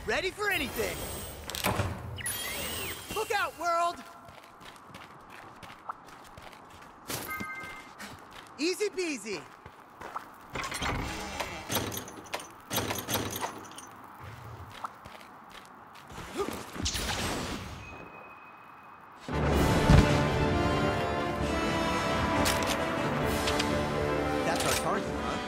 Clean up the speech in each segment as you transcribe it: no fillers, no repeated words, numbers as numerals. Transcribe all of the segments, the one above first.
Ready for anything! Look out, world! Easy peasy! That's our target, huh?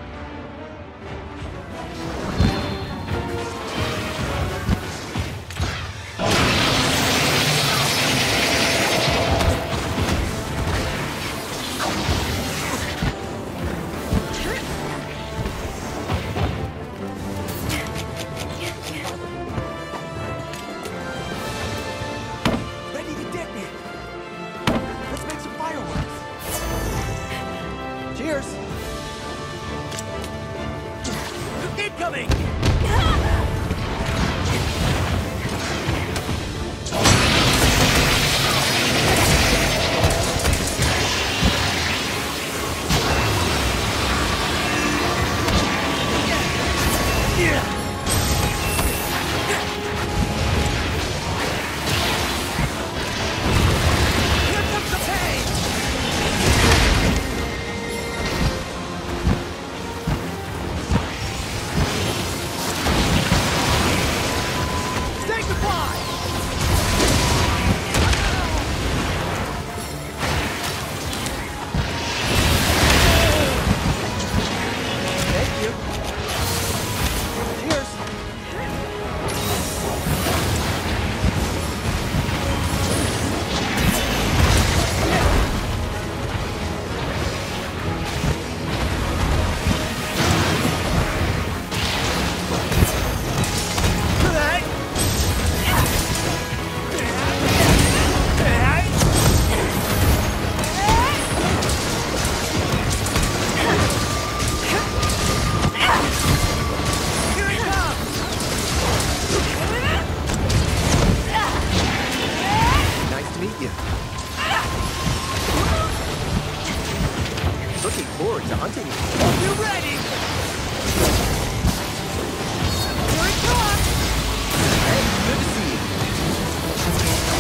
Cheers! Incoming! Here comes the pain! Say goodbye! Thank you. Cheers! Here it comes! Nice to meet you. Looking forward to hunting you. You ready? Here it comes! Hey, good to see you.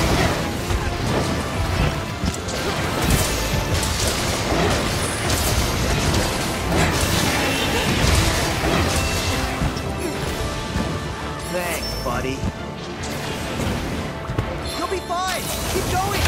Thanks, buddy. You'll be fine. Keep going.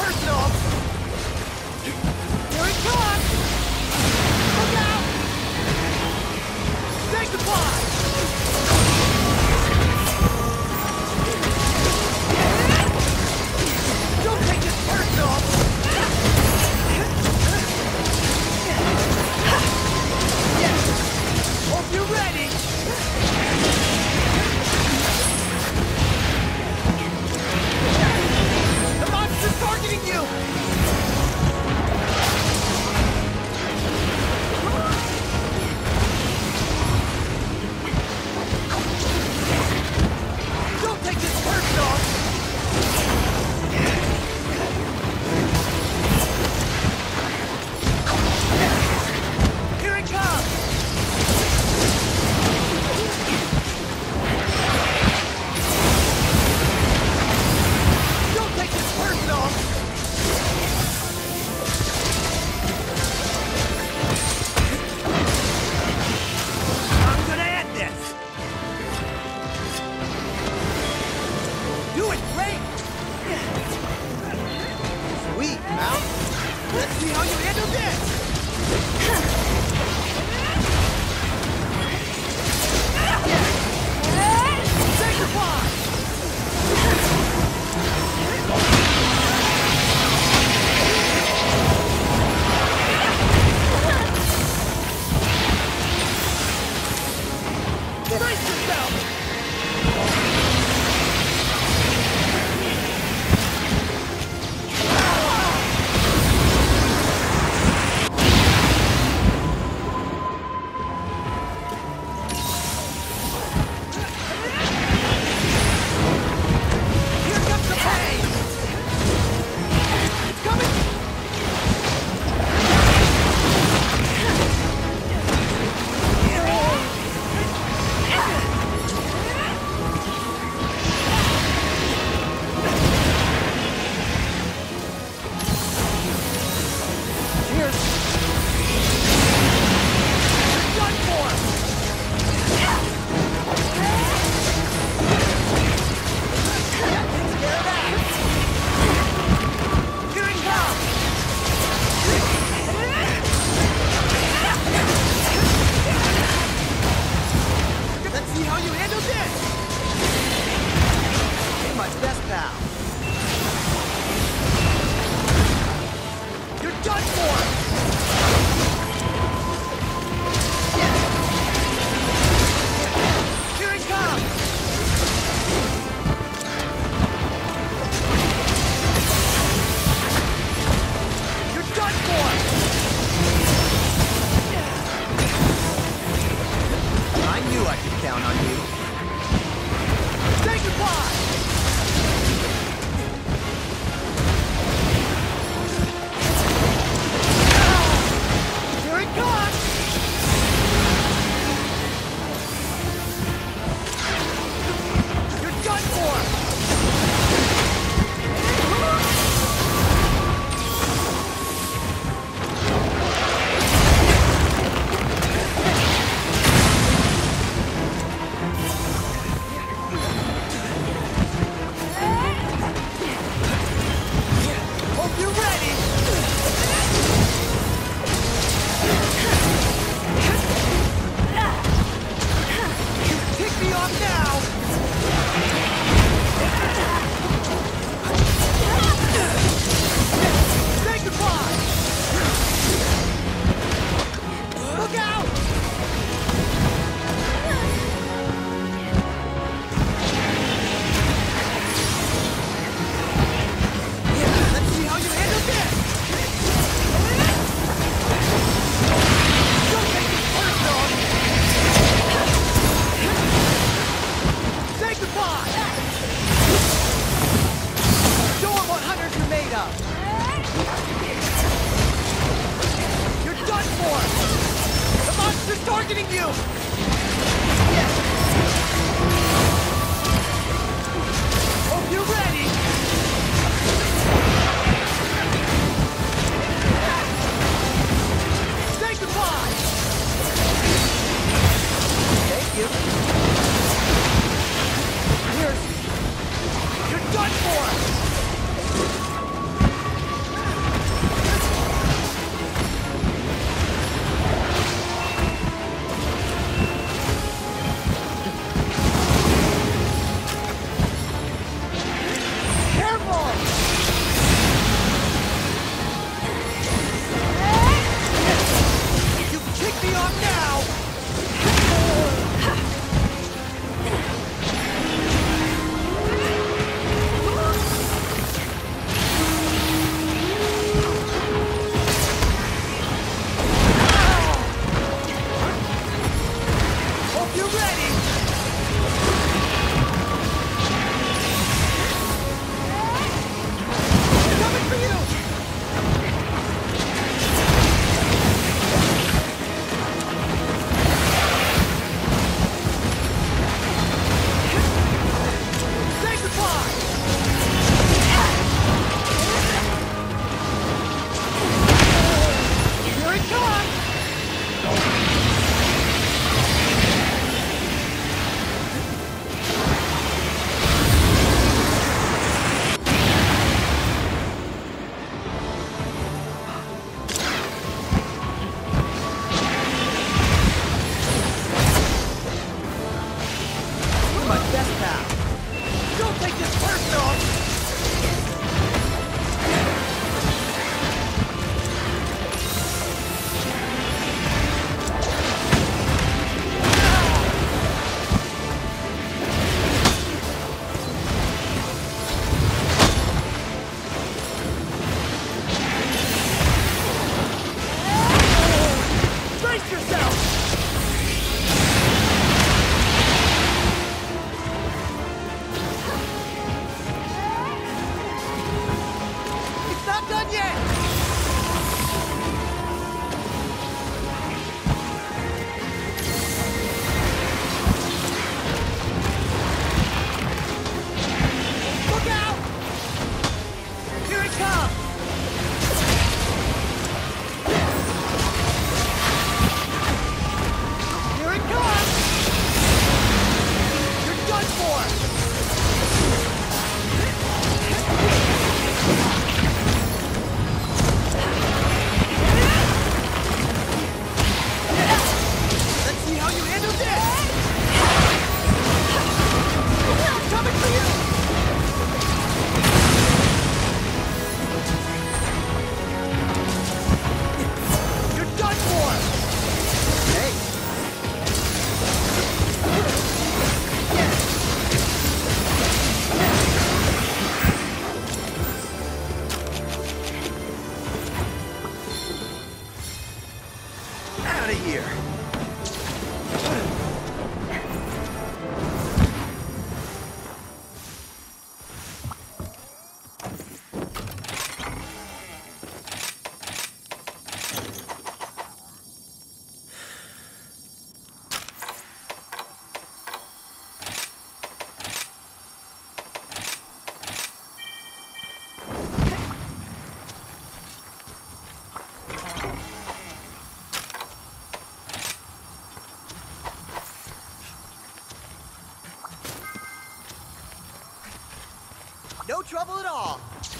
personal! Here it comes! Look out! Say goodbye! Don't take this personal! Hope you're ready! The monster's targeting you! Don't take this personal! Here it comes! Don't take this personal! I'm gonna end this! Do it, great! Sweet, Mount! Let's see how you handle this! Say goodbye! Brace yourself! Here comes the pain! It's coming! Cheers! You're done for! Take care of that! Here it comes! Let's see how you handle this! You're my best pal! You're done for! Here it comes! You're done for! I knew I could count on you. Say goodbye! Here it comes! You're done for! Hope you're ready! Pick me off now! Say goodbye! Look out! Let's see how you handle this! Don't take this personal! Say goodbye! Show 'em what hunters are made of! You're done for! The monster's targeting you! Hope you're ready! Say goodbye! Thank you. Here's... You're done for! trouble at all.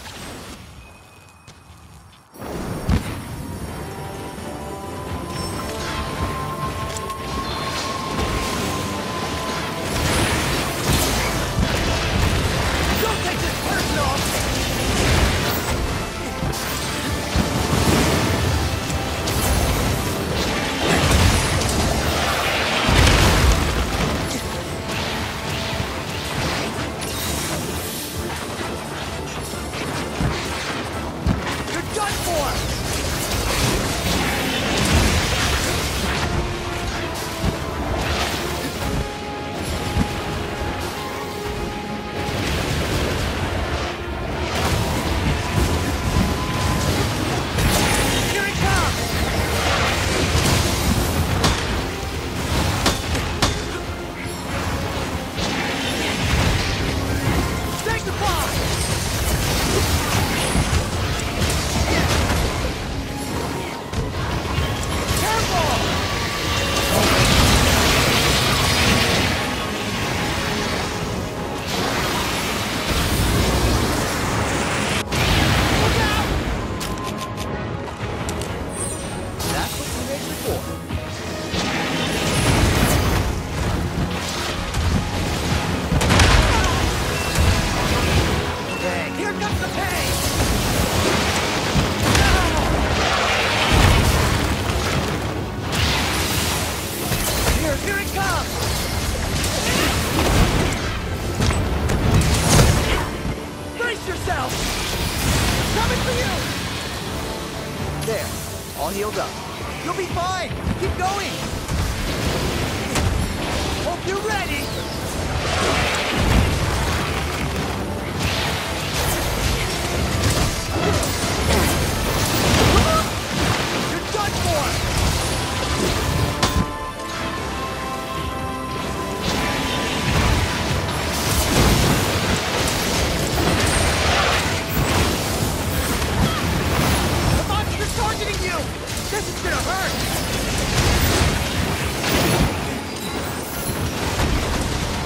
Don't take this personal! Here it comes! Brace yourself! Coming for you! There, all healed up. You'll be fine! Keep going! Hope you're ready! You're done for! This is gonna hurt!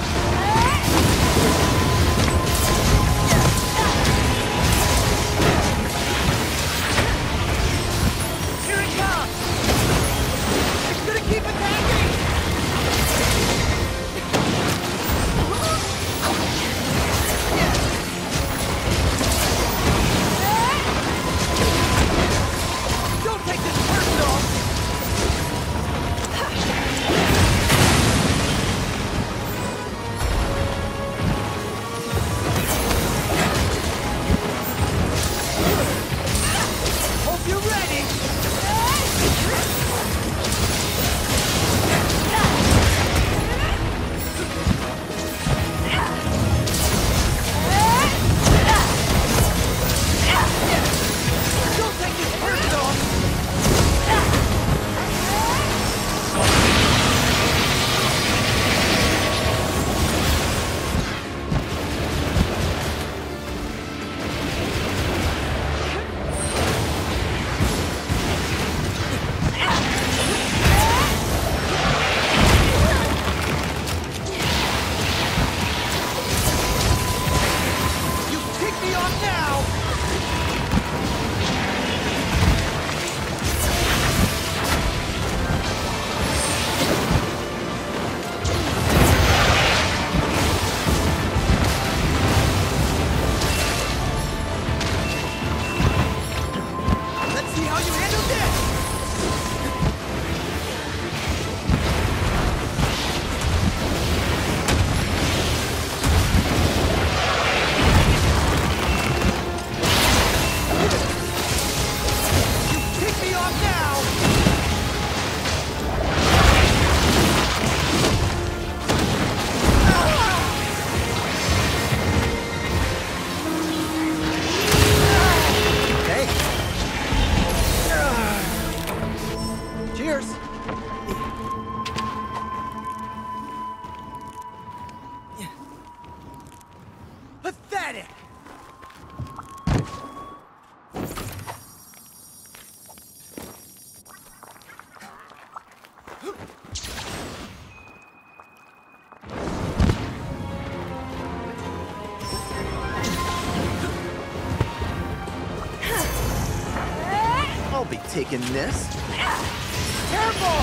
be taking this. Careful!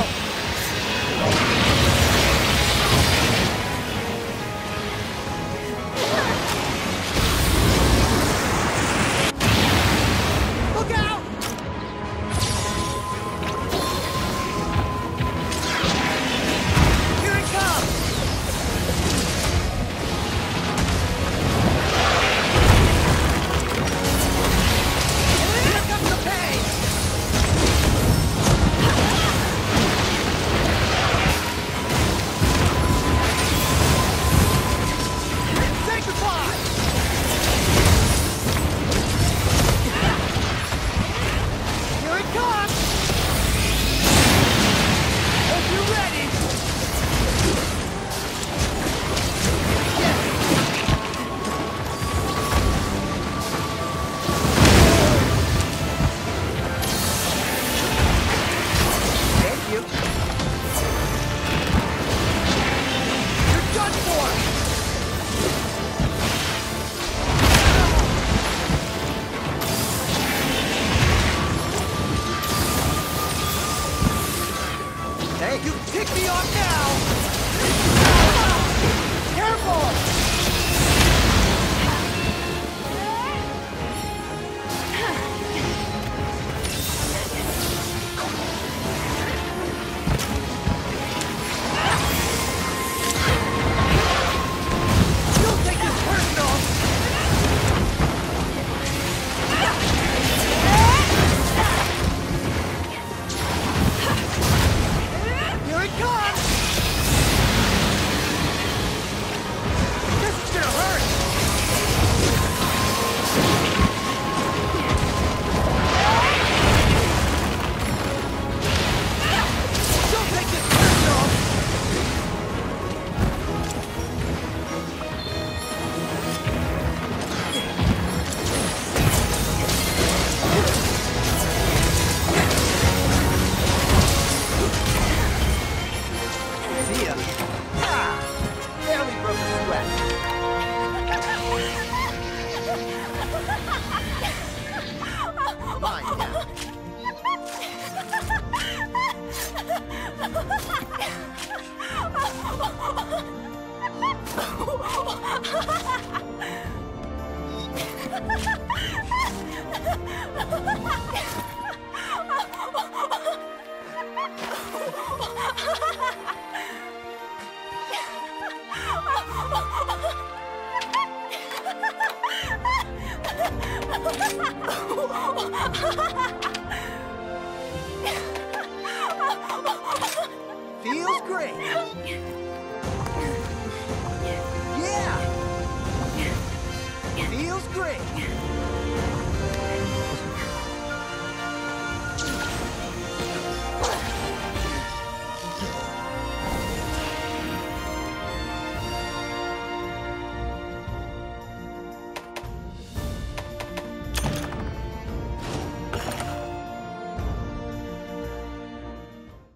Look out! Here it comes! Here comes the pain! Say goodbye! Here it comes! Hope you're ready! Thank you. You're done for! Hey, you tick me off now! Careful! Don't take this personal! Here it comes! This is gonna hurt! Don't take this personal! See ya. Ah! Barely broke a sweat. Fine now.